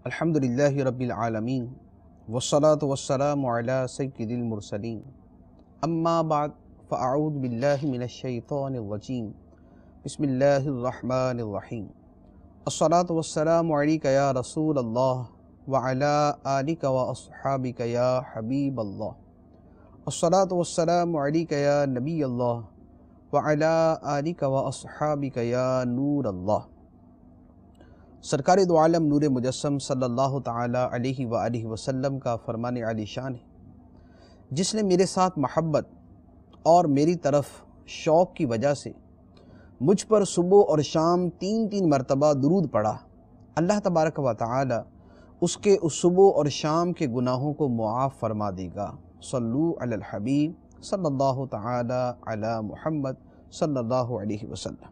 الحمدللہ رب العالمین والصلاة والسلام علی سید المرسلین اما بعد فاعوذ باللہ من الشیطان الرجیم بسم اللہ الرحمن الرحیم الصلاة والسلام علیک یا رسول اللہ وعلی آلک واصحابک یا حبیب اللہ الصلاة والسلام علیک یا نبی اللہ وعلی آلک واصحابک یا نور اللہ۔ سرکار دو عالم نور مجسم صلی اللہ تعالی علیہ وآلہ وسلم کا فرمان عالی شان ہے، جس نے میرے ساتھ محبت اور میری طرف شوق کی وجہ سے مجھ پر صبح اور شام تین مرتبہ درود پڑھا، اللہ تبارک و تعالی اس کے اس صبح اور شام کے گناہوں کو معاف فرما دے گا۔ صلو علی الحبیب صلی اللہ تعالی علی محمد صلی اللہ علیہ وسلم۔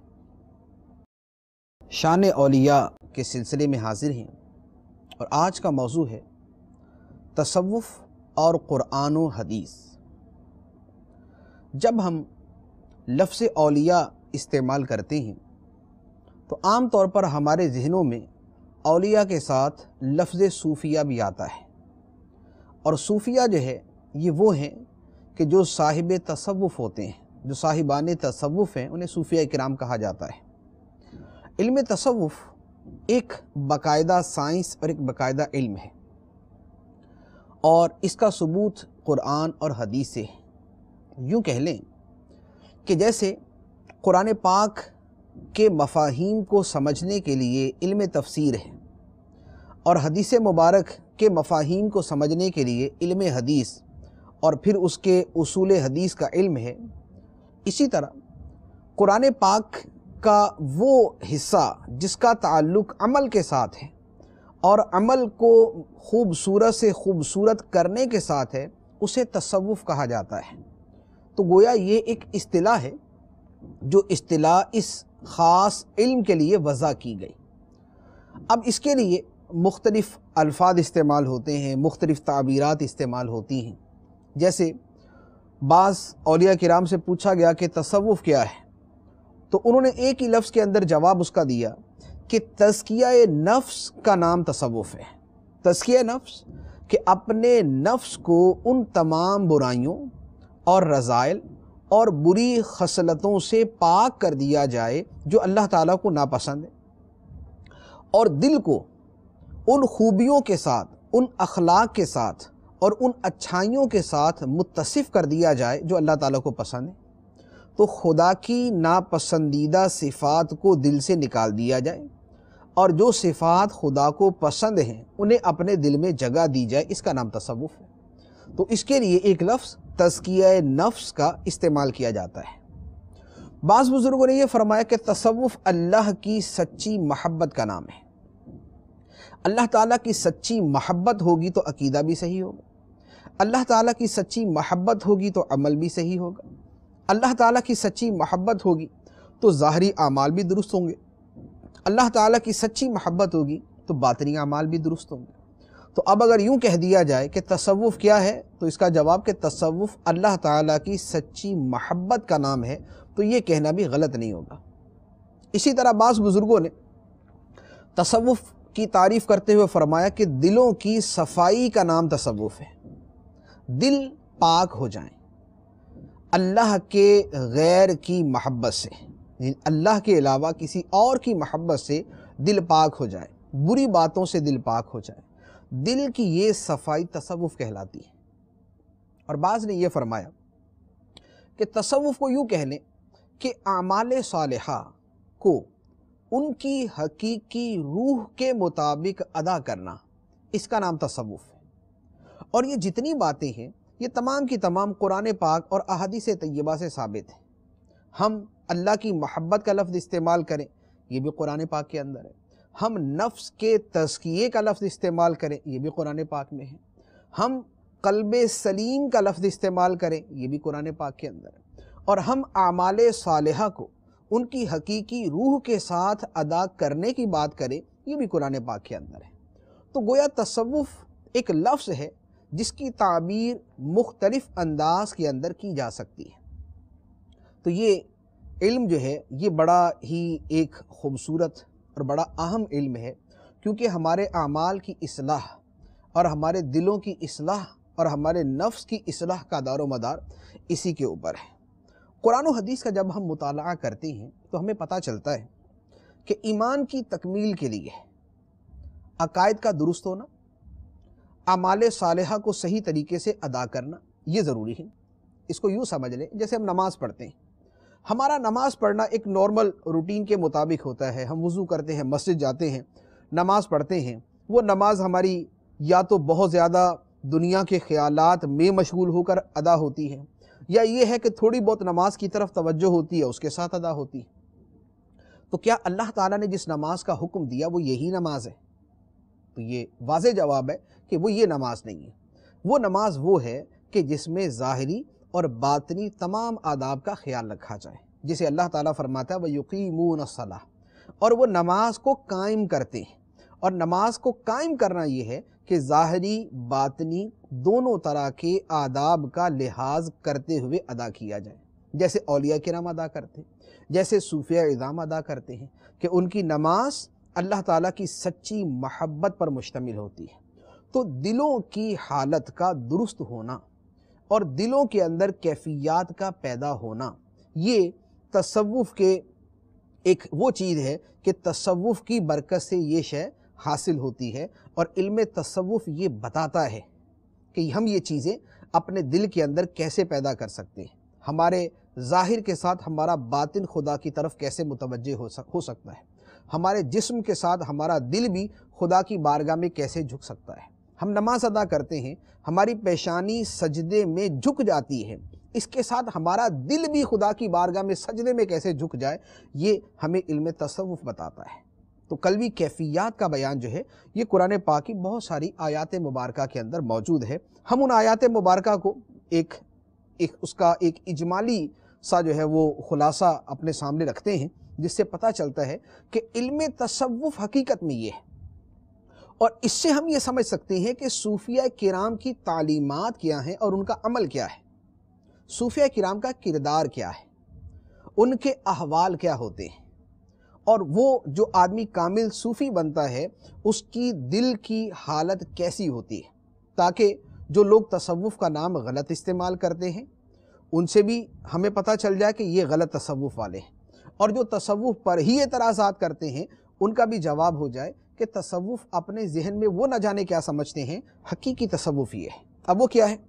شان اولیاء کے سلسلے میں حاضر ہیں، اور آج کا موضوع ہے تصوف اور قرآن و حدیث۔ جب ہم لفظ اولیاء استعمال کرتے ہیں تو عام طور پر ہمارے ذہنوں میں اولیاء کے ساتھ لفظ صوفیہ بھی آتا ہے، اور صوفیہ جو ہے یہ وہ ہیں کہ جو صاحب تصوف ہوتے ہیں، جو صاحبان تصوف ہیں، انہیں صوفیہ کرام کہا جاتا ہے۔ علم تصوف ایک باقاعدہ سائنس اور ایک باقاعدہ علم ہے، اور اس کا ثبوت قرآن اور حدیث سے ہے۔ یوں کہہ لیں کہ جیسے قرآن پاک کے مفاہیم کو سمجھنے کے لیے علم تفسیر ہے، اور حدیث مبارک کے مفاہیم کو سمجھنے کے لیے علم حدیث اور پھر اس کے اصول حدیث کا علم ہے، اسی طرح قرآن پاک کا وہ حصہ جس کا تعلق عمل کے ساتھ ہے اور عمل کو خوبصورت سے خوبصورت کرنے کے ساتھ ہے، اسے تصوف کہا جاتا ہے۔ تو گویا یہ ایک اصطلاح ہے جو اصطلاح اس خاص علم کے لیے وضع کی گئی۔ اب اس کے لیے مختلف الفاظ استعمال ہوتے ہیں، مختلف تعبیرات استعمال ہوتی ہیں۔ جیسے بعض اولیاء کرام سے پوچھا گیا کہ تصوف کیا ہے، تو انہوں نے ایک ہی لفظ کے اندر جواب اس کا دیا کہ تزکیہ نفس کا نام تصوف ہے۔ تزکیہ نفس کہ اپنے نفس کو ان تمام برائیوں اور رذائل اور بری خصلتوں سے پاک کر دیا جائے جو اللہ تعالیٰ کو ناپسند ہے، اور دل کو ان خوبیوں کے ساتھ، ان اخلاق کے ساتھ اور ان اچھائیوں کے ساتھ متصف کر دیا جائے جو اللہ تعالیٰ کو پسند ہے۔ تو خدا کی ناپسندیدہ صفات کو دل سے نکال دیا جائے، اور جو صفات خدا کو پسند ہیں انہیں اپنے دل میں جگہ دی جائے، اس کا نام تصوف ہے۔ تو اس کے لیے ایک لفظ تزکیہ نفس کا استعمال کیا جاتا ہے۔ بعض بزرگوں نے یہ فرمایا کہ تصوف اللہ کی سچی محبت کا نام ہے۔ اللہ تعالیٰ کی سچی محبت ہوگی تو عقیدہ بھی صحیح ہوگا، اللہ تعالیٰ کی سچی محبت ہوگی تو عمل بھی صحیح ہوگا، اللہ تعالیٰ کی سچی محبت ہوگی تو ظاہری اعمال بھی درست ہوں گے، اللہ تعالیٰ کی سچی محبت ہوگی تو باطنی اعمال بھی درست ہوں گے۔ تو اب اگر یوں کہہ دیا جائے کہ تصوف کیا ہے، تو اس کا جواب کہ تصوف اللہ تعالیٰ کی سچی محبت کا نام ہے، تو یہ کہنا بھی غلط نہیں ہوگا۔ اسی طرح بعض بزرگوں نے تصوف کی تعریف کرتے ہوئے فرمایا کہ دلوں کی صفائی کا نام تصوف ہے۔ دل پاک ہو جائیں اللہ کے غیر کی محبت سے، اللہ کے علاوہ کسی اور کی محبت سے دل پاک ہو جائے، بری باتوں سے دل پاک ہو جائے، دل کی یہ صفائی تصوف کہلاتی ہے۔ اور بعض نے یہ فرمایا کہ تصوف کو یوں کہہ لیں کہ اعمال صالحہ کو ان کی حقیقی روح کے مطابق ادا کرنا، اس کا نام تصوف ہے۔ اور یہ جتنی باتیں ہیں یہ تمام کی تمام قرآن پاک اور احادیث طیبہ سے ثابت ہے۔ ہم اللہ کی محبت کا لفظ استعمال کریں، یہ بھی قرآن پاک کے اندر ہے۔ ہم نفس کے تزکیے کا لفظ استعمال کریں، یہ بھی قرآن پاک میں ہے۔ ہم قلب سلیم کا لفظ استعمال کریں، یہ بھی قرآن پاک کے اندر ہے۔ اور ہم اعمال صالحہ کو ان کی حقیقی روح کے ساتھ ادا کرنے کی بات کریں، یہ بھی قرآن پاک کے اندر ہے۔ تو گویا تصوف ایک لفظ ہے جس کی تعبیر مختلف انداز کے اندر کی جا سکتی ہے۔ تو یہ علم جو ہے یہ بڑا ہی ایک خوبصورت اور بڑا اہم علم ہے، کیونکہ ہمارے اعمال کی اصلاح اور ہمارے دلوں کی اصلاح اور ہمارے نفس کی اصلاح کا دار و مدار اسی کے اوپر ہے۔ قرآن و حدیث کا جب ہم مطالعہ کرتے ہیں تو ہمیں پتہ چلتا ہے کہ ایمان کی تکمیل کے لیے عقائد کا درست ہونا، اعمال صالحہ کو صحیح طریقے سے ادا کرنا یہ ضروری ہے۔ اس کو یوں سمجھ لیں جیسے ہم نماز پڑھتے ہیں، ہمارا نماز پڑھنا ایک نارمل روٹین کے مطابق ہوتا ہے۔ ہم وضو کرتے ہیں، مسجد جاتے ہیں، نماز پڑھتے ہیں۔ وہ نماز ہماری یا تو بہت زیادہ دنیا کے خیالات میں مشغول ہو کر ادا ہوتی ہے، یا یہ ہے کہ تھوڑی بہت نماز کی طرف توجہ ہوتی ہے، اس کے ساتھ ادا ہوتی ہے۔ تو کیا اللہ تعالیٰ نے جس نماز کا حکم دیا وہ یہی نماز ہے؟ تو یہ واضح جواب ہے کہ وہ یہ نماز نہیں ہے۔ وہ نماز وہ ہے کہ جس میں ظاہری اور باطنی تمام آداب کا خیال رکھا جائے، جسے اللہ تعالیٰ فرماتا ہے وَيُقِيمُونَ الصَّلَاةَ، اور وہ نماز کو قائم کرتے ہیں۔ اور نماز کو قائم کرنا یہ ہے کہ ظاہری باطنی دونوں طرح کے آداب کا لحاظ کرتے ہوئے ادا کیا جائے، جیسے اولیاء کرام ادا کرتے ہیں، جیسے صوفیاء اعظام ادا کرتے ہیں، کہ ان کی نماز اللہ تعالیٰ کی سچی محبت پر مشتمل ہوتی ہے۔ تو دلوں کی حالت کا درست ہونا اور دلوں کے اندر کیفیات کا پیدا ہونا، یہ تصوف کے ایک وہ چیز ہے کہ تصوف کی برکت سے یہ شے حاصل ہوتی ہے، اور علم تصوف یہ بتاتا ہے کہ ہم یہ چیزیں اپنے دل کے اندر کیسے پیدا کر سکتے ہیں، ہمارے ظاہر کے ساتھ ہمارا باطن خدا کی طرف کیسے متوجہ ہو سکتا ہے، ہمارے جسم کے ساتھ ہمارا دل بھی خدا کی بارگاہ میں کیسے جھک سکتا ہے۔ ہم نماز ادا کرتے ہیں، ہماری پیشانی سجدے میں جھک جاتی ہے، اس کے ساتھ ہمارا دل بھی خدا کی بارگاہ میں سجدے میں کیسے جھک جائے، یہ ہمیں علم تصوف بتاتا ہے۔ تو قلبی کیفیات کا بیان جو ہے یہ قرآن پاک کی بہت ساری آیات مبارکہ کے اندر موجود ہے۔ ہم ان آیات مبارکہ کو اس کا ایک اجمالی سا جو ہے وہ خلاصہ اپنے سامنے رکھتے ہیں، جس سے پتہ چلتا ہے کہ علم تصوف حقیقت میں یہ ہے۔ اور اس سے ہم یہ سمجھ سکتے ہیں کہ صوفیاء کرام کی تعلیمات کیا ہیں اور ان کا عمل کیا ہے، صوفیاء کرام کا کردار کیا ہے، ان کے احوال کیا ہوتے ہیں، اور وہ جو آدمی کامل صوفی بنتا ہے اس کی دل کی حالت کیسی ہوتی ہے، تاکہ جو لوگ تصوف کا نام غلط استعمال کرتے ہیں ان سے بھی ہمیں پتہ چل جائے کہ یہ غلط تصوف والے ہیں، اور جو تصوف پر ہی اعتراضات کرتے ہیں ان کا بھی جواب ہو جائے کہ تصوف اپنے ذہن میں وہ نہ جانے کیا سمجھتے ہیں، حقیقی تصوف یہ ہے۔ اب وہ کیا ہے؟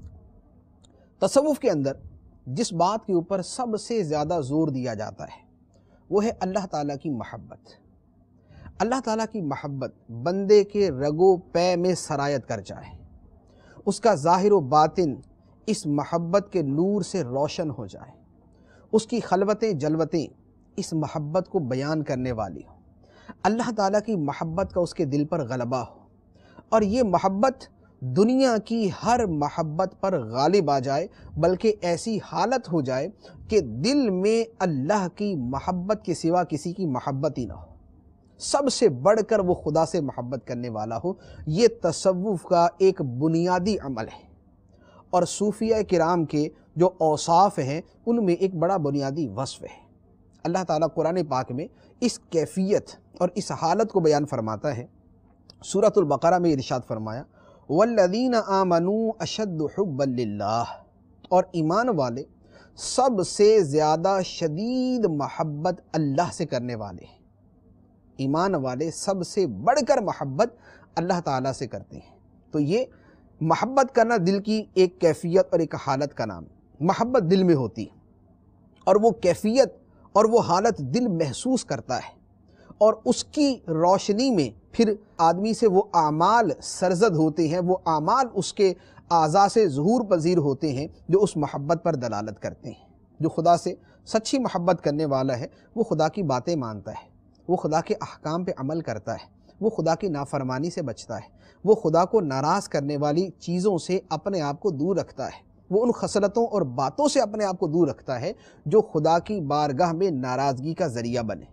تصوف کے اندر جس بات کے اوپر سب سے زیادہ زور دیا جاتا ہے وہ ہے اللہ تعالیٰ کی محبت۔ اللہ تعالیٰ کی محبت بندے کے رگ و پے میں سرایت کر جائے، اس کا ظاہر و باطن اس محبت کے نور سے روشن ہو جائے، اس کی خلوتیں جلوتیں اس محبت کو بیان کرنے والی ہوں، اللہ تعالیٰ کی محبت کا اس کے دل پر غلبہ ہو، اور یہ محبت دنیا کی ہر محبت پر غالب آ جائے، بلکہ ایسی حالت ہو جائے کہ دل میں اللہ کی محبت کے سوا کسی کی محبت ہی نہ ہو، سب سے بڑھ کر وہ خدا سے محبت کرنے والا ہو۔ یہ تصوف کا ایک بنیادی عمل ہے، اور صوفیاء کرام کے جو اوصاف ہیں ان میں ایک بڑا بنیادی وصف ہے۔ اللہ تعالیٰ قرآن پاک میں اس کیفیت اور اس حالت کو بیان فرماتا ہے۔ سورۃ البقرہ میں ارشاد فرمایا وَالَّذِينَ آمَنُوا أَشَدُّ حُبًّا لِلَّهِ، اور ایمان والے سب سے زیادہ شدید محبت اللہ سے کرنے والے ہیں۔ ایمان والے سب سے بڑھ کر محبت اللہ تعالیٰ سے کرتے ہیں۔ تو یہ محبت کرنا دل کی ایک کیفیت اور ایک حالت کا نام ہے۔ محبت دل میں ہوتی ہے، اور وہ کیفیت اور وہ حالت دل محسوس کرتا ہے، اور اس کی روشنی میں پھر آدمی سے وہ اعمال سرزد ہوتے ہیں، وہ اعمال اس کے اعضاء سے ظہور پذیر ہوتے ہیں جو اس محبت پر دلالت کرتے ہیں۔ جو خدا سے سچی محبت کرنے والا ہے وہ خدا کی باتیں مانتا ہے، وہ خدا کے احکام پہ عمل کرتا ہے، وہ خدا کی نافرمانی سے بچتا ہے، وہ خدا کو ناراض کرنے والی چیزوں سے اپنے آپ کو دور رکھتا ہے، وہ ان خصلتوں اور باتوں سے اپنے آپ کو دور رکھتا ہے جو خدا کی بارگاہ میں ناراضگی کا ذریعہ بنے۔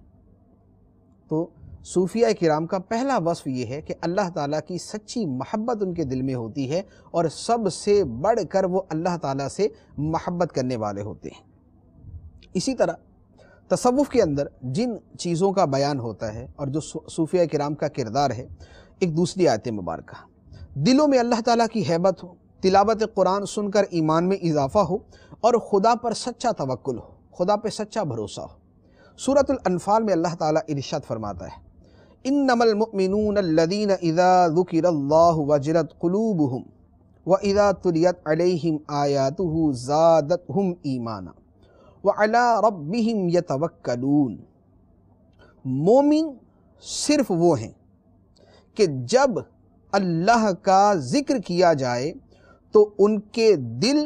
تو صوفیاء کرام کا پہلا وصف یہ ہے کہ اللہ تعالیٰ کی سچی محبت ان کے دل میں ہوتی ہے، اور سب سے بڑھ کر وہ اللہ تعالیٰ سے محبت کرنے والے ہوتے ہیں۔ اسی طرح تصوف کے اندر جن چیزوں کا بیان ہوتا ہے اور جو صوفیہ کرام کا کردار ہے، ایک دوسری آیت مبارکہ، دلوں میں اللہ تعالیٰ کی ہیبت ہو، تلاوت قرآن سن کر ایمان میں اضافہ ہو اور خدا پر سچا توکل ہو، خدا پہ سچا بھروسہ ہو۔ سورۃ الانفال میں اللہ تعالیٰ ارشاد فرماتا ہے، انما المؤمنون الذین اذا ذکر اللہ وجلت قلوبہم وَإِذَا تُلِيَتْ عَلَيْهِمْ آيَاتُهُ زَادَتْهُمْ ایمانا وَعَلَىٰ رَبِّهِمْ يَتَوَكَّلُونَ۔ مومن صرف وہ ہیں کہ جب اللہ کا ذکر کیا جائے تو ان کے دل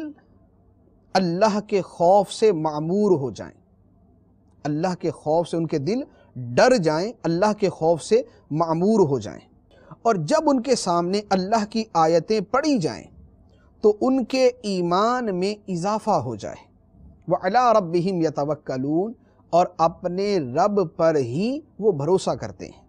اللہ کے خوف سے معمور ہو جائیں، اللہ کے خوف سے ان کے دل ڈر جائیں، اللہ کے خوف سے معمور ہو جائیں، اور جب ان کے سامنے اللہ کی آیتیں پڑھی جائیں تو ان کے ایمان میں اضافہ ہو جائے۔ وَعَلَىٰ رَبِّهِمْ يَتَوَكَّلُونَ، اور اپنے رب پر ہی وہ بھروسہ کرتے ہیں۔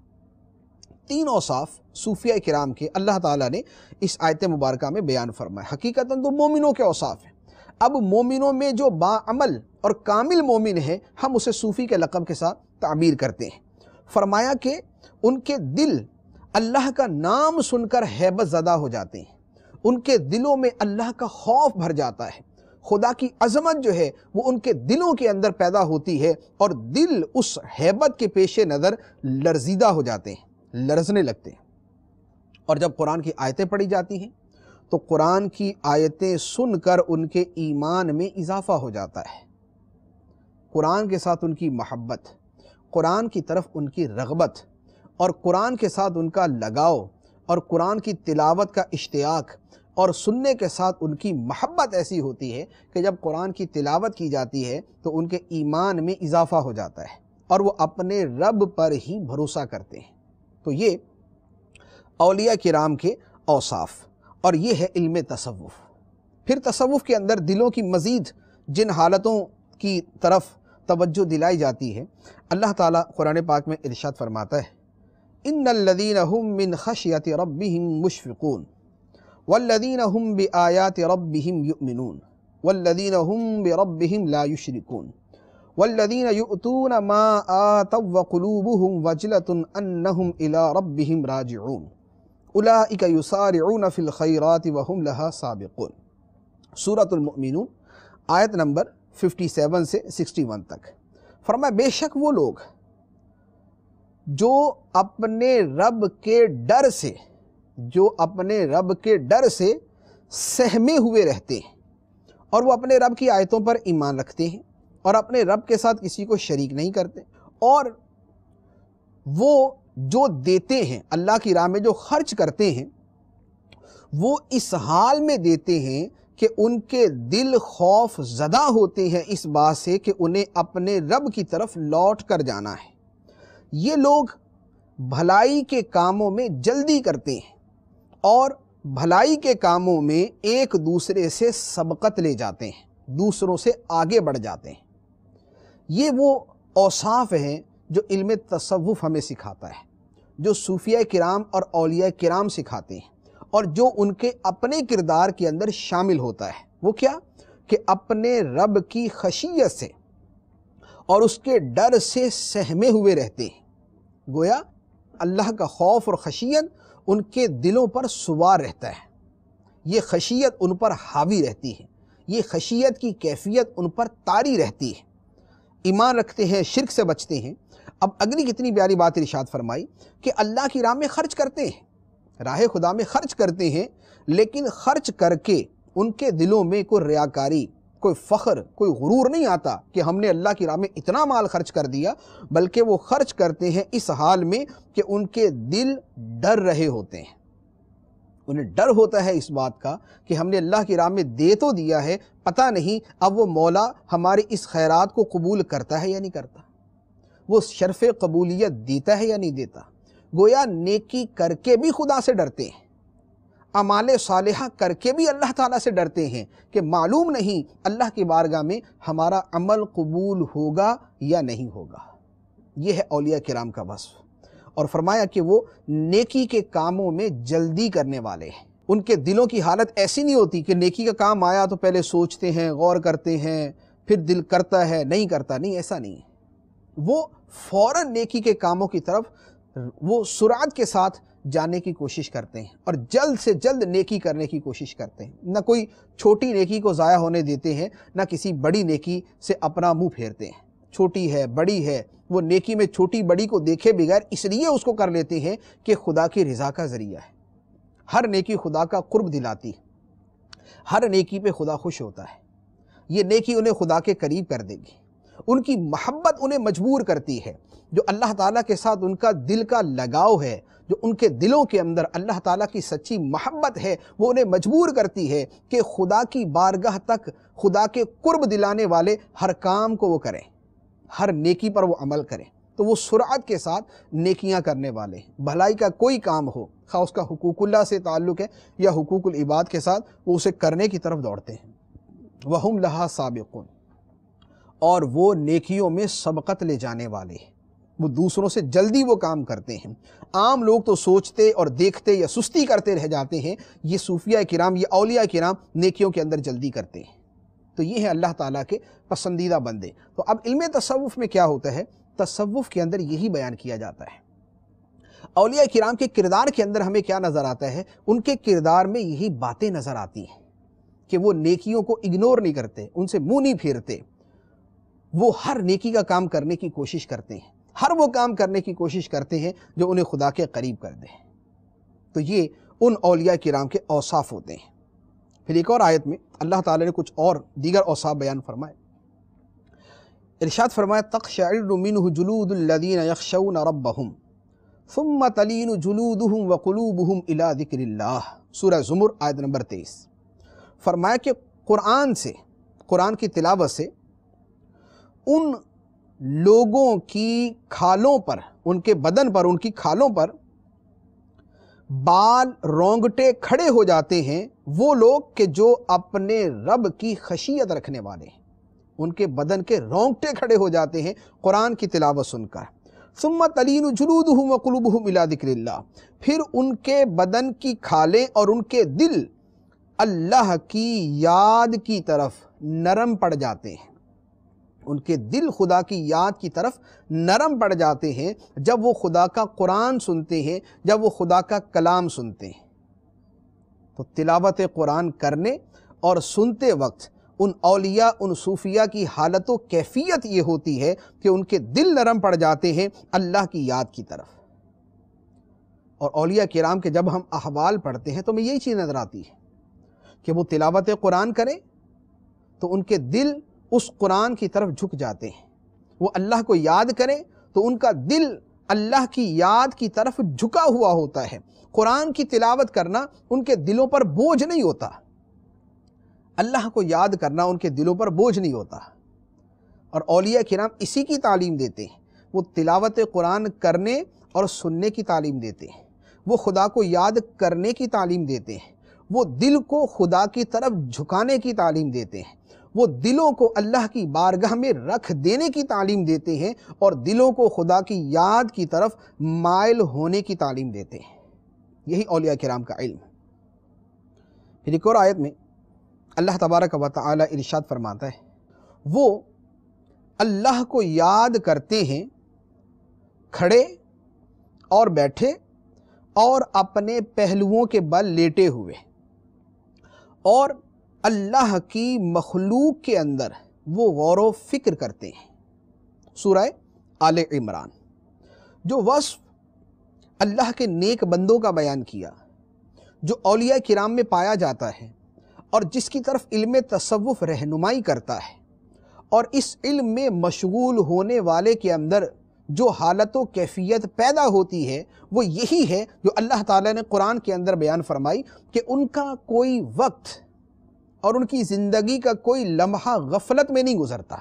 تین اوصاف صوفیہ کرام کے اللہ تعالیٰ نے اس آیت مبارکہ میں بیان فرمائے۔ حقیقتاً تو مومنوں کے اوصاف ہیں۔ اب مومنوں میں جو باعمل اور کامل مومن ہے، ہم اسے صوفی کے لقب کے ساتھ تعبیر کرتے ہیں۔ فرمایا کہ ان کے دل اللہ کا نام سن کر ہیبت زدہ ہو جاتے ہیں، ان کے دلوں میں اللہ کا خوف بھر جاتا ہے، خدا کی عظمت جو ہے وہ ان کے دلوں کے اندر پیدا ہوتی ہے، اور دل اس ہیبت کے پیش نظر لرزیدہ ہو جاتے ہیں، لرزنے لگتے ہیں۔ اور جب قرآن کی آیتیں پڑھی جاتی ہیں تو قرآن کی آیتیں سن کر ان کے ایمان میں اضافہ ہو جاتا ہے، قرآن کے ساتھ ان کی محبت، قرآن کی طرف ان کی رغبت، اور قرآن کے ساتھ ان کا لگاؤ، اور قرآن کی تلاوت کا اشتیاق اور سننے کے ساتھ ان کی محبت ایسی ہوتی ہے کہ جب قرآن کی تلاوت کی جاتی ہے تو ان کے ایمان میں اضافہ ہو جاتا ہے اور وہ اپنے رب پر ہی بھروسہ کرتے ہیں۔ تو یہ اولیاء کرام کے اوصاف، اور یہ ہے علم تصوف۔ پھر تصوف کے اندر دلوں کی مزید جن حالتوں کی طرف توجہ دلائی جاتی ہے، اللہ تعالیٰ قرآن پاک میں ارشاد فرماتا ہے، ان الذین هم من خشیۃ ربهم مشفقون والذین هم بآیات ربهم یؤمنون والذین هم بربهم لا یشرکون والذین یؤتون ما آتوا وقلوبهم وجلة انہم الی ربهم راجعون اولئک یسارعون فی الخیرات وهم لها سابقون۔ سورۃ المؤمنون آیت نمبر 57 سے 61 تک فرمایا، بے شک وہ لوگ جو اپنے رب کے ڈر سے سہمے ہوئے رہتے ہیں، اور وہ اپنے رب کی آیتوں پر ایمان رکھتے ہیں اور اپنے رب کے ساتھ کسی کو شریک نہیں کرتے، اور وہ جو دیتے ہیں اللہ کی راہ میں جو خرچ کرتے ہیں وہ اس حال میں دیتے ہیں کہ ان کے دل خوف زدہ ہوتے ہیں اس بات سے کہ انہیں اپنے رب کی طرف لوٹ کر جانا ہے۔ یہ لوگ بھلائی کے کاموں میں جلدی کرتے ہیں اور بھلائی کے کاموں میں ایک دوسرے سے سبقت لے جاتے ہیں، دوسروں سے آگے بڑھ جاتے ہیں۔ یہ وہ اوصاف ہیں جو علم تصوف ہمیں سکھاتا ہے، جو صوفیہ کرام اور اولیاء کرام سکھاتے ہیں، اور جو ان کے اپنے کردار کے اندر شامل ہوتا ہے۔ وہ کیا؟ کہ اپنے رب کی خشیت سے اور اس کے ڈر سے سہمے ہوئے رہتے ہیں، گویا اللہ کا خوف اور خشیت ان کے دلوں پر سوار رہتا ہے، یہ خشیت ان پر حاوی رہتی ہے، یہ خشیت کی کیفیت ان پر طاری رہتی ہے، ایمان رکھتے ہیں، شرک سے بچتے ہیں۔ اب اگلی کتنی پیاری بات ارشاد فرمائی کہ اللہ کی راہ میں خرچ کرتے ہیں، راہ خدا میں خرچ کرتے ہیں، لیکن خرچ کر کے ان کے دلوں میں کوئی ریاکاری، کوئی فخر، کوئی غرور نہیں آتا کہ ہم نے اللہ کی راہ میں اتنا مال خرچ کر دیا، بلکہ وہ خرچ کرتے ہیں اس حال میں کہ ان کے دل ڈر رہے ہوتے ہیں، انہیں ڈر ہوتا ہے اس بات کا کہ ہم نے اللہ کی راہ میں دے تو دیا ہے، پتہ نہیں اب وہ مولا ہماری اس خیرات کو قبول کرتا ہے یا نہیں کرتا، وہ شرف قبولیت دیتا ہے یا نہیں دیتا۔ گویا نیکی کر کے بھی خدا سے ڈرتے ہیں، اعمال صالحہ کر کے بھی اللہ تعالیٰ سے ڈرتے ہیں کہ معلوم نہیں اللہ کی بارگاہ میں ہمارا عمل قبول ہوگا یا نہیں ہوگا۔ یہ ہے اولیاء کرام کا وصف، اور فرمایا کہ وہ نیکی کے کاموں میں جلدی کرنے والے ہیں۔ ان کے دلوں کی حالت ایسی نہیں ہوتی کہ نیکی کا کام آیا تو پہلے سوچتے ہیں، غور کرتے ہیں، پھر دل کرتا ہے، نہیں کرتا، نہیں، ایسا نہیں ہے۔ وہ فوراً نیکی کے کاموں کی طرف وہ سرعت کے ساتھ جانے کی کوشش کرتے ہیں اور جلد سے جلد نیکی کرنے کی کوشش کرتے ہیں، نہ کوئی چھوٹی نیکی کو ضائع ہونے دیتے ہیں، نہ کسی بڑی نیکی سے اپنا منہ پھیرتے ہیں۔ چھوٹی ہے بڑی ہے، وہ نیکی میں چھوٹی بڑی کو دیکھے بغیر اس لیے اس کو کر لیتے ہیں کہ خدا کی رضا کا ذریعہ ہے۔ ہر نیکی خدا کا قرب دلاتی ہے، ہر نیکی پہ خدا خوش ہوتا ہے۔ یہ نیکی انہیں خدا کے قریب کر دے گی، ان کی محبت انہیں مجبور کرتی ہے۔ جو اللہ تعالیٰ کے ساتھ ان کا دل کا لگاؤ ہے، جو ان کے دلوں کے اندر اللہ تعالیٰ کی سچی محبت ہے، وہ انہیں مجبور کرتی ہے کہ خدا کی بارگاہ تک خدا کے قرب دلانے والے ہر کام کو وہ کریں، ہر نیکی پر وہ عمل کریں۔ تو وہ سرعت کے ساتھ نیکیاں کرنے والے ہیں۔ بھلائی کا کوئی کام ہو، خواہ اس کا حقوق اللہ سے تعلق ہے یا حقوق العباد کے ساتھ، وہ اسے کرنے کی طرف دوڑتے ہیں۔ وَهُمْ لَهَا سَابِقُونَ، اور وہ نیکیوں میں سبقت لے جانے والے ہیں، وہ دوسروں سے جلدی وہ کام کرتے ہیں۔ عام لوگ تو سوچتے اور دیکھتے یا سستی کرتے رہ جاتے ہیں، یہ صوفیاء کرام، یہ اولیاء کرام نیکیوں کے اندر جلدی کرتے ہیں۔ تو یہ ہے اللہ تعالیٰ کے پسندیدہ بندے۔ تو اب علم تصوف میں کیا ہوتا ہے؟ تصوف کے اندر یہی بیان کیا جاتا ہے۔ اولیاء کرام کے کردار کے اندر ہمیں کیا نظر آتا ہے؟ ان کے کردار میں یہی باتیں نظر آتی ہیں کہ وہ نیکیوں کو اگنور نہیں کرتے، ان سے منہ نہیں پھیرتے، وہ ہر نیکی کا کام کرنے کی کوشش کرتے ہیں، ہر وہ کام کرنے کی کوشش کرتے ہیں جو انہیں خدا کے قریب کر دے۔ تو یہ ان اولیاء کرام کے اوصاف ہوتے ہیں۔ پھر ایک اور آیت میں اللہ تعالیٰ نے کچھ اور دیگر اوصاف بیان فرمائے۔ ارشاد فرمایا تقشعر منہ جلود الذین یخشون ربہم ثم تلین جلودہم وقلوبہم الی ذکر اللہ، سورہ زمر آیت نمبر 23۔ فرمایا کہ قرآن سے، قرآن کی تلاوت سے ان لوگوں کی کھالوں پر، ان کے بدن پر، ان کی کھالوں پر بال رونگٹے کھڑے ہو جاتے ہیں، وہ لوگ کہ جو اپنے رب کی خشیت رکھنے والے ہیں، ان کے بدن کے رونگٹے کھڑے ہو جاتے ہیں قرآن کی تلاوت سن کر۔ ثم تلین جلودہم وقلوبہم الی ذکر اللہ، پھر ان کے بدن کی کھالیں اور ان کے دل اللہ کی یاد کی طرف نرم پڑ جاتے ہیں، ان کے دل خدا کی یاد کی طرف نرم پڑ جاتے ہیں جب وہ خدا کا قرآن سنتے ہیں، جب وہ خدا کا کلام سنتے ہیں۔ تو تلاوت قرآن کرنے اور سنتے وقت ان اولیاء، ان صوفیاء کی حالت و کیفیت یہ ہوتی ہے کہ ان کے دل نرم پڑ جاتے ہیں اللہ کی یاد کی طرف۔ اور اولیاء کرام کے جب ہم احوال پڑھتے ہیں تو ہمیں یہی چیز نظر آتی ہے کہ وہ تلاوت قرآن کریں تو ان کے دل اس قرآن کی طرف جھک جاتے ہیں، وہ اللہ کو یاد کریں تو ان کا دل اللہ کی یاد کی طرف جھکا ہوا ہوتا ہے۔ قرآن کی تلاوت کرنا ان کے دلوں پر بوجھ نہیں ہوتا، اللہ کو یاد کرنا ان کے دلوں پر بوجھ نہیں ہوتا۔ اور اولیاء کرام اسی کی تعلیم دیتے ہیں، وہ تلاوت قرآن کرنے اور سننے کی تعلیم دیتے ہیں، وہ خدا کو یاد کرنے کی تعلیم دیتے ہیں، وہ دل کو خدا کی طرف جھکانے کی تعلیم دیتے ہیں، وہ دلوں کو اللہ کی بارگاہ میں رکھ دینے کی تعلیم دیتے ہیں اور دلوں کو خدا کی یاد کی طرف مائل ہونے کی تعلیم دیتے ہیں۔ یہی اولیاء کرام کا علم۔ پھر ایک اور آیت میں اللہ تبارک و تعالی ارشاد فرماتا ہے، وہ اللہ کو یاد کرتے ہیں کھڑے اور بیٹھے اور اپنے پہلوؤں کے بل لیٹے ہوئے، اور اللہ کی مخلوق کے اندر وہ غور و فکر کرتے ہیں۔ سورہ آل عمران۔ جو وصف اللہ کے نیک بندوں کا بیان کیا، جو اولیاء کرام میں پایا جاتا ہے اور جس کی طرف علم تصوف رہنمائی کرتا ہے، اور اس علم میں مشغول ہونے والے کے اندر جو حالت و کیفیت پیدا ہوتی ہے، وہ یہی ہے جو اللہ تعالیٰ نے قرآن کے اندر بیان فرمائی کہ ان کا کوئی وقت اور ان کی زندگی کا کوئی لمحہ غفلت میں نہیں گزرتا۔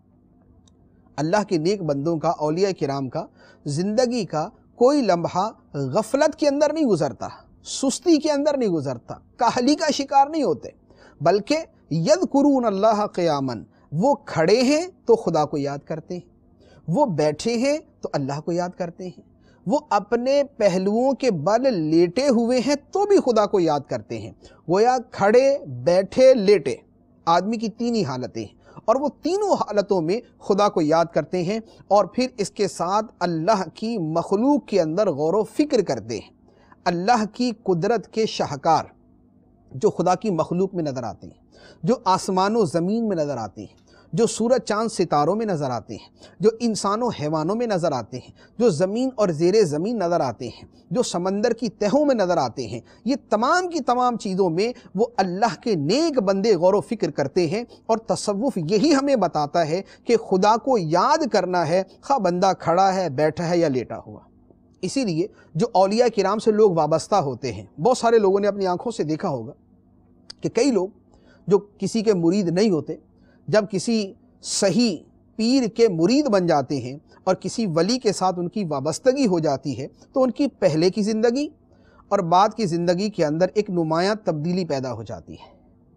اللہ کے نیک بندوں کا، اولیاء کرام کا زندگی کا کوئی لمحہ غفلت کے اندر نہیں گزرتا، سستی کے اندر نہیں گزرتا، کاہلی کا شکار نہیں ہوتے، بلکہ یذکرون اللہ قیاما، وہ کھڑے ہیں تو خدا کو یاد کرتے ہیں، وہ بیٹھے ہیں تو اللہ کو یاد کرتے ہیں، وہ اپنے پہلوؤں کے بل لیٹے ہوئے ہیں تو بھی خدا کو یاد کرتے ہیں۔ گویا کھڑے، بیٹھے، لیٹے، آدمی کی تین ہی حالتیں ہیں، اور وہ تینوں حالتوں میں خدا کو یاد کرتے ہیں، اور پھر اس کے ساتھ اللہ کی مخلوق کے اندر غور و فکر کرتے ہیں۔ اللہ کی قدرت کے شاہکار جو خدا کی مخلوق میں نظر آتے ہیں، جو آسمان و زمین میں نظر آتے ہیں، جو سورج چاند ستاروں میں نظر آتے ہیں، جو انسان و حیوانوں میں نظر آتے ہیں، جو زمین اور زیر زمین نظر آتے ہیں، جو سمندر کی تہوں میں نظر آتے ہیں، یہ تمام کی تمام چیزوں میں وہ اللہ کے نیک بندے غور و فکر کرتے ہیں۔ اور تصوف یہی ہمیں بتاتا ہے کہ خدا کو یاد کرنا ہے، خواہ بندہ کھڑا ہے، بیٹھا ہے یا لیٹا ہوا۔ اسی لیے جو اولیاء کرام سے لوگ وابستہ ہوتے ہیں، بہت سارے لوگوں نے اپنی آنکھوں سے دیکھا ہوگا کہ کئی لوگ جو کسی کے مرید نہیں ہوتے، جب کسی صحیح پیر کے مرید بن جاتے ہیں اور کسی ولی کے ساتھ ان کی وابستگی ہو جاتی ہے، تو ان کی پہلے کی زندگی اور بعد کی زندگی کے اندر ایک نمایاں تبدیلی پیدا ہو جاتی ہے۔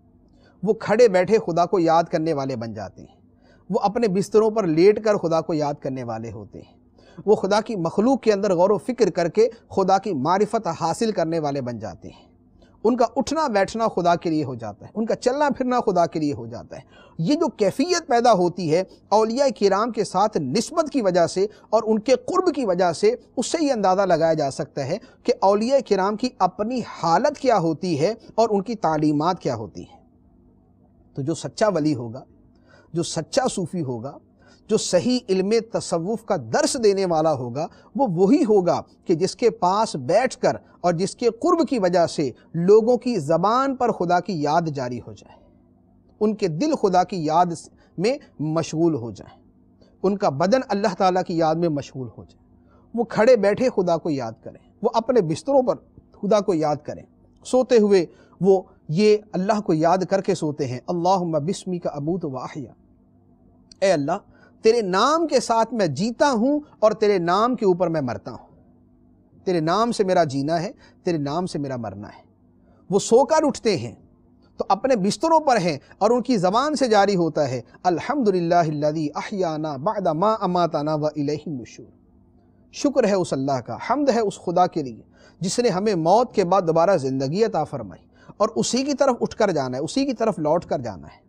وہ کھڑے بیٹھے خدا کو یاد کرنے والے بن جاتے ہیں، وہ اپنے بستروں پر لیٹ کر خدا کو یاد کرنے والے ہوتے ہیں، وہ خدا کی مخلوق کے اندر غور و فکر کر کے خدا کی معرفت حاصل کرنے والے بن جاتے ہیں۔ ان کا اٹھنا بیٹھنا خدا کے لیے ہو جاتا ہے، ان کا چلنا پھرنا خدا کے لیے ہو جاتا ہے۔ یہ جو کیفیت پیدا ہوتی ہے اولیاء کرام کے ساتھ نسبت کی وجہ سے اور ان کے قرب کی وجہ سے، اس سے یہ اندازہ لگایا جا سکتا ہے کہ اولیاء کرام کی اپنی حالت کیا ہوتی ہے اور ان کی تعلیمات کیا ہوتی ہیں۔ تو جو سچا ولی ہوگا، جو سچا صوفی ہوگا، جو صحیح علم تصوف کا درس دینے والا ہوگا، وہ وہی ہوگا کہ جس کے پاس بیٹھ کر اور جس کے قرب کی وجہ سے لوگوں کی زبان پر خدا کی یاد جاری ہو جائے، ان کے دل خدا کی یاد میں مشغول ہو جائیں، ان کا بدن اللہ تعالیٰ کی یاد میں مشغول ہو جائے، وہ کھڑے بیٹھے خدا کو یاد کریں، وہ اپنے بستروں پر خدا کو یاد کریں، سوتے ہوئے وہ یہ اللہ کو یاد کر کے سوتے ہیں، اللہم بسمک اموت و احیا، اے اللہ تیرے نام کے ساتھ میں جیتا ہوں اور تیرے نام کے اوپر میں مرتا ہوں، تیرے نام سے میرا جینا ہے، تیرے نام سے میرا مرنا ہے۔ وہ سو کر اٹھتے ہیں تو اپنے بستروں پر ہیں اور ان کی زبان سے جاری ہوتا ہے الحمدللہ الذی احیانا بعد ما اماتنا والیہ النشور۔ شکر ہے اس اللہ کا، حمد ہے اس خدا کے لیے جس نے ہمیں موت کے بعد دوبارہ زندگی عطا فرمائی، اور اسی کی طرف اٹھ کر جانا ہے، اسی کی طرف لوٹ کر جانا ہے۔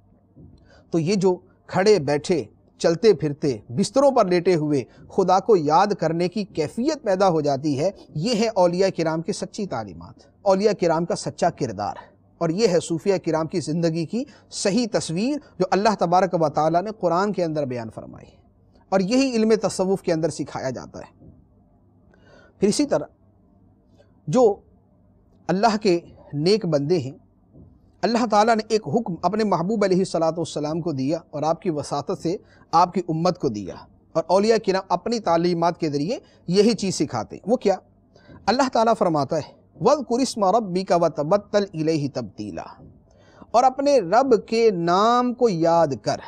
تو یہ جو کھڑے بیٹھے، چلتے پھرتے، بستروں پر لیٹے ہوئے خدا کو یاد کرنے کی کیفیت پیدا ہو جاتی ہے، یہ ہے اولیاء کرام کی سچی تعلیمات، اولیاء کرام کا سچا کردار، اور یہ ہے صوفیہ کرام کی زندگی کی صحیح تصویر جو اللہ تبارک و تعالیٰ نے قرآن کے اندر بیان فرمائی، اور یہی علم تصوف کے اندر سکھایا جاتا ہے۔ پھر اسی طرح جو اللہ کے نیک بندے ہیں، اللہ تعالیٰ نے ایک حکم اپنے محبوب علیہ السلام کو دیا اور آپ کی وساطت سے آپ کی امت کو دیا، اور اولیاء کرام اپنی تعلیمات کے ذریعے یہی چیز سکھاتے ہیں۔ وہ کیا؟ اللہ تعالیٰ فرماتا ہے وَاذْكُرِ اسْمَ رَبِّكَ وَتَبَتَّلْ إِلَيْهِ تَبْتِيلًا، اور اپنے رب کے نام کو یاد کر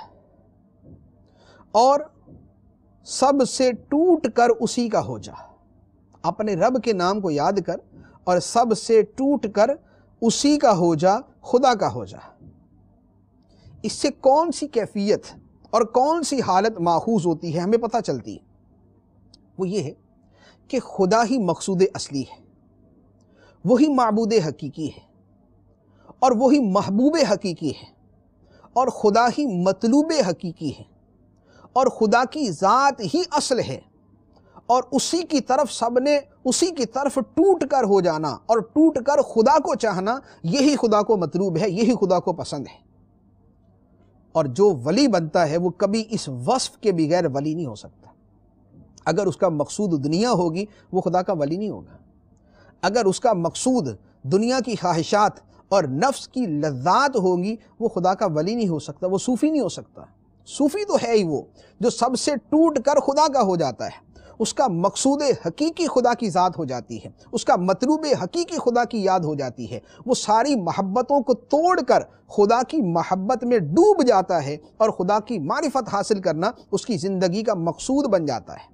اور سب سے ٹوٹ کر اسی کا ہو جا۔ اپنے رب کے نام کو یاد کر اور سب سے ٹوٹ کر اسی کا ہو جا، خدا کا ہو جا۔ اس سے کون سی کیفیت اور کون سی حالت ماخوذ ہوتی ہے ہمیں پتہ چلتی ہے، وہ یہ ہے کہ خدا ہی مقصود اصلی ہے، وہی معبود حقیقی ہے، اور وہی محبوب حقیقی ہے، اور خدا ہی مطلوب حقیقی ہے، اور خدا کی ذات ہی اصل ہے، اور اسی کی طرف سب نے اسی کی طرف ٹوٹ کر ہو جانا اور ٹوٹ کر خدا کو چاہنا، یہی خدا کو مطلوب ہے، یہی خدا کو پسند ہے۔ اور جو ولی بنتا ہے وہ کبھی اس وصف کے بغیر ولی نہیں ہو سکتا۔ اگر اس کا مقصود دنیا ہوگی وہ خدا کا ولی نہیں ہوگا، اگر اس کا مقصود دنیا کی خواہشات اور نفس کی لذات ہوگی وہ خدا کا ولی نہیں ہو سکتا، وہ صوفی نہیں ہو سکتا۔ صوفی تو ہے ہی وہ جو سب سے ٹوٹ کر خدا کا ہو جاتا ہے، اس کا مقصود حقیقی خدا کی ذات ہو جاتی ہے، اس کا مطلوب حقیقی خدا کی یاد ہو جاتی ہے، وہ ساری محبتوں کو توڑ کر خدا کی محبت میں ڈوب جاتا ہے، اور خدا کی معرفت حاصل کرنا اس کی زندگی کا مقصود بن جاتا ہے۔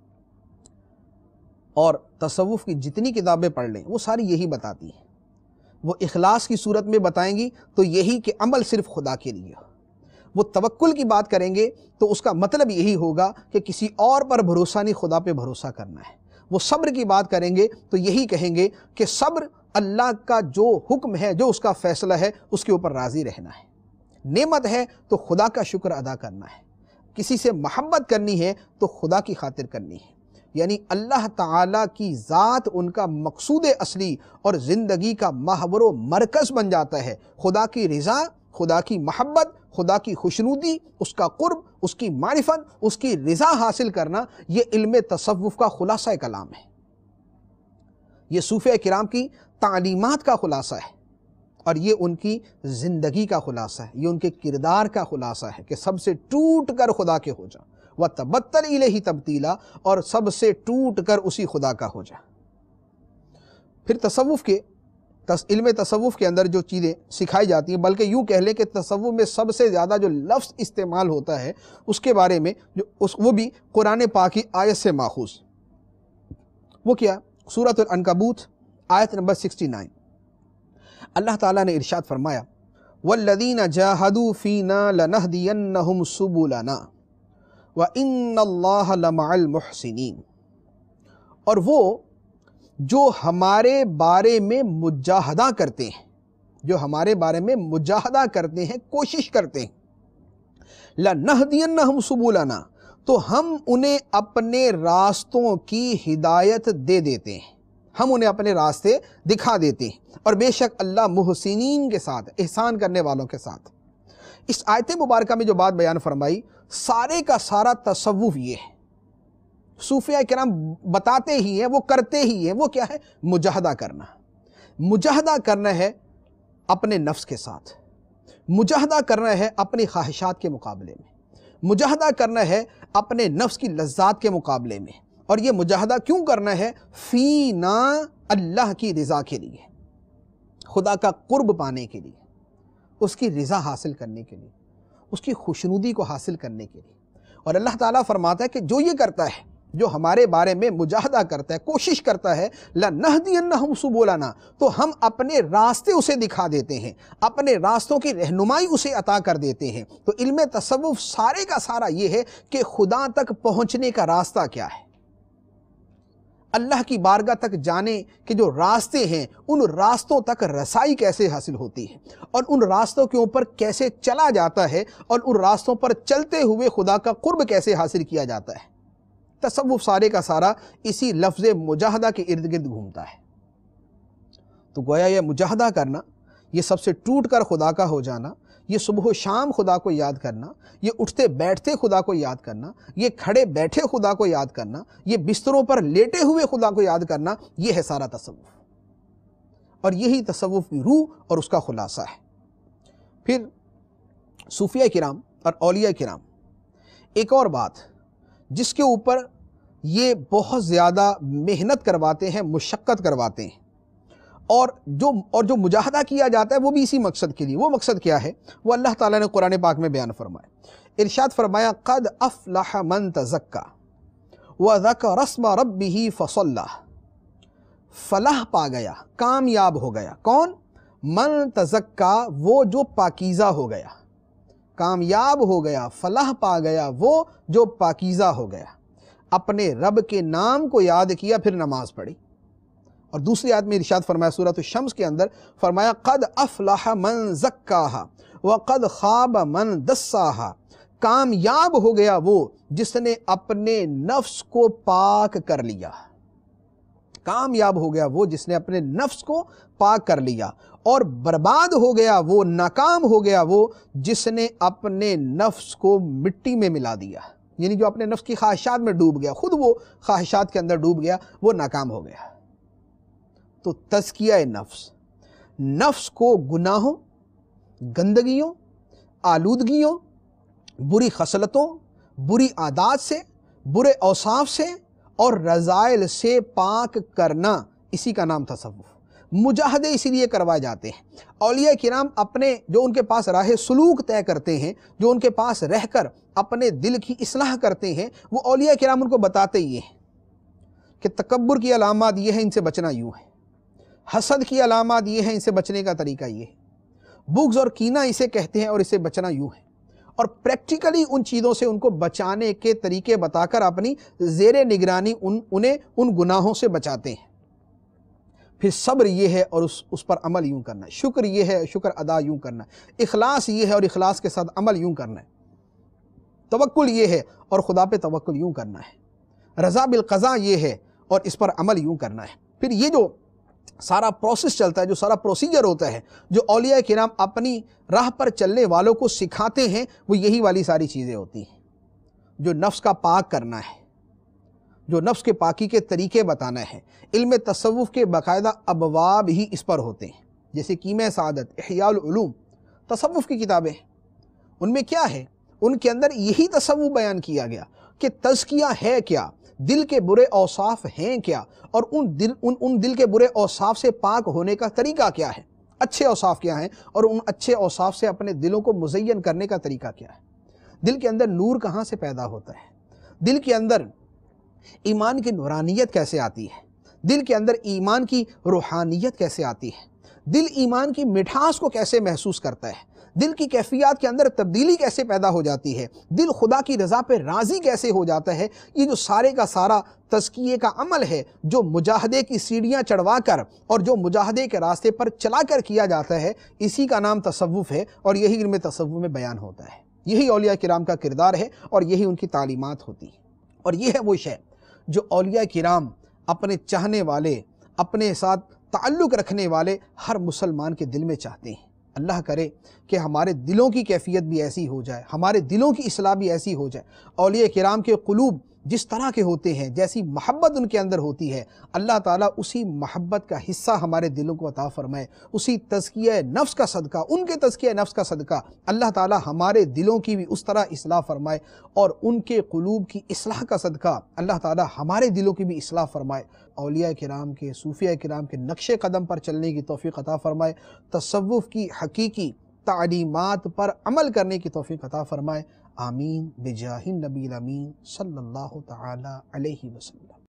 اور تصوف کی جتنی کتابیں پڑھ لیں وہ ساری یہی بتاتی ہیں، وہ اخلاص کی صورت میں بتائیں گی تو یہی کہ عمل صرف خدا کے لیے، وہ توکل کی بات کریں گے تو اس کا مطلب یہی ہوگا کہ کسی اور پر بھروسہ نہیں، خدا پہ بھروسہ کرنا ہے۔ وہ صبر کی بات کریں گے تو یہی کہیں گے کہ صبر اللہ کا جو حکم ہے، جو اس کا فیصلہ ہے، اس کے اوپر راضی رہنا ہے۔ نعمت ہے تو خدا کا شکر ادا کرنا ہے، کسی سے محبت کرنی ہے تو خدا کی خاطر کرنی ہے، یعنی اللہ تعالیٰ کی ذات ان کا مقصود اصلی اور زندگی کا محور و مرکز بن جاتا ہے۔ خدا کی رضا، خدا کی محبت، خدا کی خوشنودی، اس کا قرب، اس کی معرفت، اس کی رضا حاصل کرنا، یہ علم تصوف کا خلاصہ کلام ہے، یہ صوفیہ کرام کی تعلیمات کا خلاصہ ہے، اور یہ ان کی زندگی کا خلاصہ ہے، یہ ان کے کردار کا خلاصہ ہے کہ سب سے ٹوٹ کر خدا کے ہو جا، وَتَبَتَّلْ إِلَيْهِ تَبْتِيلًا، اور سب سے ٹوٹ کر اسی خدا کا ہو جا۔ پھر تصوف کے علم تصوف کے اندر جو چیزیں سکھائی جاتی ہیں، بلکہ یوں کہہ لیں کہ تصوف میں سب سے زیادہ جو لفظ استعمال ہوتا ہے اس کے بارے میں وہ بھی قرآن پاک کی آیت سے ماخوذ، وہ کیا؟ سورۃ العنکبوت آیت نمبر 69، اللہ تعالیٰ نے ارشاد فرمایا وَالَّذِينَ جَاهَدُوا فِينَا لَنَهْدِيَنَّهُمْ سُبُلَنَا وَإِنَّ اللَّهَ لَمَعَ الْمُحْسِنِينَ، اور وہ جو ہمارے بارے میں مجاہدہ کرتے ہیں، جو ہمارے بارے میں مجاہدہ کرتے ہیں، کوشش کرتے ہیں، لَنَهْدِيَنَّهُمْ سُبُلَنَا، تو ہم انہیں اپنے راستوں کی ہدایت دے دیتے ہیں، ہم انہیں اپنے راستے دکھا دیتے ہیں، اور بے شک اللہ محسنین کے ساتھ، احسان کرنے والوں کے ساتھ۔ اس آیت مبارکہ میں جو بات بیان فرمائی، سارے کا سارا تصوف یہ ہے، صوفیہ کرام بتاتے ہی ہیں، وہ کرتے ہی ہیں، وہ کیا ہے؟ مجاہدہ کرنا۔ مجاہدہ کرنا ہے اپنے نفس کے ساتھ، مجاہدہ کرنا ہے اپنی خواہشات کے مقابلے میں، مجاہدہ کرنا ہے اپنے نفس کی لذات کے مقابلے میں، اور یہ مجاہدہ کیوں کرنا ہے؟ فینا، اللہ کی رضا کے لیے، خدا کا قرب پانے کے لیے، اس کی رضا حاصل کرنے کے لیے، اس کی خوشنودی کو حاصل کرنے کے لیے۔ اور اللہ تعالیٰ فرماتا ہے کہ جو یہ کرتا ہے، جو ہمارے بارے میں مجاہدہ کرتا ہے، کوشش کرتا ہے، لَنَهْدِيَنَّهُمْ سُبُلَنَا، تو ہم اپنے راستے اسے دکھا دیتے ہیں، اپنے راستوں کی رہنمائی اسے عطا کر دیتے ہیں۔ تو علم تصوف سارے کا سارا یہ ہے کہ خدا تک پہنچنے کا راستہ کیا ہے، اللہ کی بارگاہ تک جانے کے جو راستے ہیں، ان راستوں تک رسائی کیسے حاصل ہوتی ہے، اور ان راستوں کے اوپر کیسے چلا جاتا ہے، اور ان راستوں پر چلتے ہوئے خدا کا قرب کیسے حاصل کیا جاتا ہے۔ تصوف سارے کا سارا اسی لفظ مجاہدہ کے ارد گرد گھومتا ہے۔ تو گویا یہ مجاہدہ کرنا، یہ سب سے ٹوٹ کر خدا کا ہو جانا، یہ صبح و شام خدا کو یاد کرنا، یہ اٹھتے بیٹھتے خدا کو یاد کرنا، یہ کھڑے بیٹھے خدا کو یاد کرنا، یہ بستروں پر لیٹے ہوئے خدا کو یاد کرنا، یہ ہے سارا تصوف، اور یہی تصوف کی روح اور اس کا خلاصہ ہے۔ پھر صوفیہ کرام اور اولیاء کرام، ایک اور بات جس کے اوپر یہ بہت زیادہ محنت کرواتے ہیں، مشقت کرواتے ہیں، اور جو مجاہدہ کیا جاتا ہے وہ بھی اسی مقصد کے لیے۔ وہ مقصد کیا ہے؟ وہ اللہ تعالیٰ نے قرآن پاک میں بیان فرمایا، ارشاد فرمایا قد افلح من تزکا وذکر اسم ربہ فصلی، فلاح پا گیا، کامیاب ہو گیا، کون؟ من تزکا، وہ جو پاکیزہ ہو گیا، کامیاب ہو گیا، فلاح پا گیا وہ جو پاکیزہ ہو گیا، اپنے رب کے نام کو یاد کیا، پھر نماز پڑھی۔ اور دوسری آیت میں ارشاد فرمایا سورۃ الشمس کے اندر، فرمایا قد افلح من زکاہا وقد خاب من دساہا، کامیاب ہو گیا وہ جس نے اپنے نفس کو پاک کر لیا، کامیاب ہو گیا وہ جس نے اپنے نفس کو پاک کر لیا، اور برباد ہو گیا وہ، ناکام ہو گیا وہ جس نے اپنے نفس کو مٹی میں ملا دیا، یعنی جو اپنے نفس کی خواہشات میں ڈوب گیا، خود وہ خواہشات کے اندر ڈوب گیا، وہ ناکام ہو گیا۔ تو تزکیہ نفس، نفس کو گناہوں، گندگیوں، آلودگیوں، بری خصلتوں، بری عادات سے، برے اوصاف سے اور رذائل سے پاک کرنا، اسی کا نام تصوف۔ مجاہدے اسی لیے کروائے جاتے ہیں۔ اولیاء کرام اپنے جو ان کے پاس راہ سلوک طے کرتے ہیں، جو ان کے پاس رہ کر اپنے دل کی اصلاح کرتے ہیں، وہ اولیاء کرام ان کو بتاتے یہ ہیں کہ تکبر کی علامات یہ ہیں، ان سے بچنا یوں ہے، حسد کی علامات یہ ہیں، ان سے بچنے کا طریقہ یہ ہے، بغض اور کینہ اسے کہتے ہیں اور اسے بچنا یوں ہے، اور پریکٹیکلی ان چیزوں سے ان کو بچانے کے طریقے بتا کر اپنی زیر نگرانی انہیں ان گناہوں سے بچاتے ہیں۔ پھر صبر یہ ہے اور اس پر عمل یوں کرنا ہے، شکر یہ ہے، شکر ادا یوں کرنا ہے، اخلاص یہ ہے اور اخلاص کے ساتھ عمل یوں کرنا ہے، توکل یہ ہے اور خدا پہ توکل یوں کرنا ہے، رضا بالقضاء یہ ہے اور اس پر عمل یوں کرنا ہے۔ پھر یہ جو سارا پروسیس چلتا ہے، جو سارا پروسیجر ہوتا ہے، جو اولیاء کرام اپنی راہ پر چلنے والوں کو سکھاتے ہیں، وہ یہی والی ساری چیزیں ہوتی ہیں، جو نفس کا پاک کرنا ہے، جو نفس کے پاکی کے طریقے بتانا ہے۔ علم تصوف کے باقاعدہ ابواب ہی اس پر ہوتے ہیں، جیسے کیمیا سعادت، احیاء العلوم، تصوف کی کتابیں، ان میں کیا ہے؟ ان کے اندر یہی تصوف بیان کیا گیا کہ تزکیہ ہے کیا، دل کے برے اوصاف ہیں کیا، اور ان دل کے برے اوصاف سے پاک ہونے کا طریقہ کیا ہے، اچھے اوصاف کیا ہیں، اور ان اچھے اوصاف سے اپنے دلوں کو مزین کرنے کا طریقہ کیا ہے۔ دل کے اندر نور کہاں سے پیدا ہوتا ہے، دل کے اندر ایمان کی نورانیت کیسے آتی ہے، دل کے اندر ایمان کی روحانیت کیسے آتی ہے، دل ایمان کی مٹھاس کو کیسے محسوس کرتا ہے، دل کی کیفیات کے اندر تبدیلی کیسے پیدا ہو جاتی ہے، دل خدا کی رضا پہ راضی کیسے ہو جاتا ہے، یہ جو سارے کا سارا تزکیے کا عمل ہے، جو مجاہدے کی سیڑھیاں چڑھوا کر اور جو مجاہدے کے راستے پر چلا کر کیا جاتا ہے، اسی کا نام تصوف ہے، اور یہی علم تصوف میں بیان ہوتا ہے۔ یہی اولیاء کرام کا کردار ہے اور یہی ان کی تعلیمات ہوتی ہے، اور یہ ہے وہ شے جو اولیاء کرام اپنے چاہنے والے، اپنے ساتھ تعلق رکھنے والے ہر مسلمان کے دل میں چاہتے ہیں۔ اللہ کرے کہ ہمارے دلوں کی کیفیت بھی ایسی ہو جائے، ہمارے دلوں کی اصلاح بھی ایسی ہو جائے، اولیاء کرام کے قلوب جس طرح کے ہوتے ہیں، جیسی محبت ان کے اندر ہوتی ہے، اللہ تعالیٰ اسی محبت کا حصہ ہمارے دلوں کو عطا فرمائے، اسی تزکیہ نفس کا صدقہ، ان کے تزکیہ نفس کا صدقہ اللہ تعالیٰ ہمارے دلوں کی بھی اس طرح اصلاح فرمائے، اور ان کے قلوب کی اصلاح کا صدقہ اللہ تعالیٰ ہمارے دلوں کی بھی اصلاح فرمائے، اولیاء کرام کے، صوفیاء کرام کے نقش قدم پر چلنے کی توفیق عطا فرمائے، تصوف کی حقیقی تعلیمات پر عمل کرنے کی توفیق عطا فرمائے۔ آمین بجاہ النبی الامین صلی اللہ تعالی علیہ وسلم۔